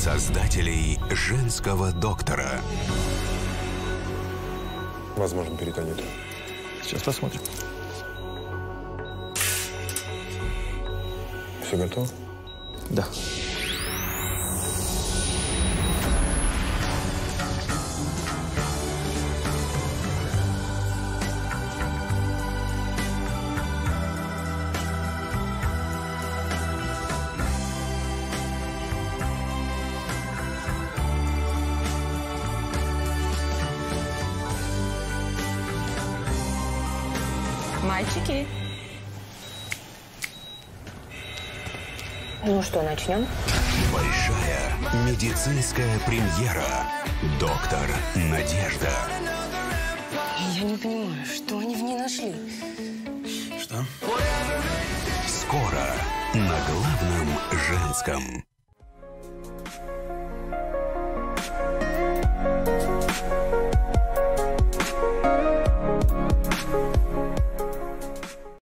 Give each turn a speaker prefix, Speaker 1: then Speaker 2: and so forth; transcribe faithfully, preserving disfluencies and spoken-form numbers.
Speaker 1: создателей женского доктора.
Speaker 2: Возможно, перитонит.
Speaker 3: Сейчас посмотрим.
Speaker 2: Все готово?
Speaker 3: Да.
Speaker 4: Мальчики. Ну что, начнем?
Speaker 1: Большая медицинская премьера. Доктор Надежда.
Speaker 4: Я не понимаю, что они в ней нашли.
Speaker 3: Что?
Speaker 1: Скоро на главном женском.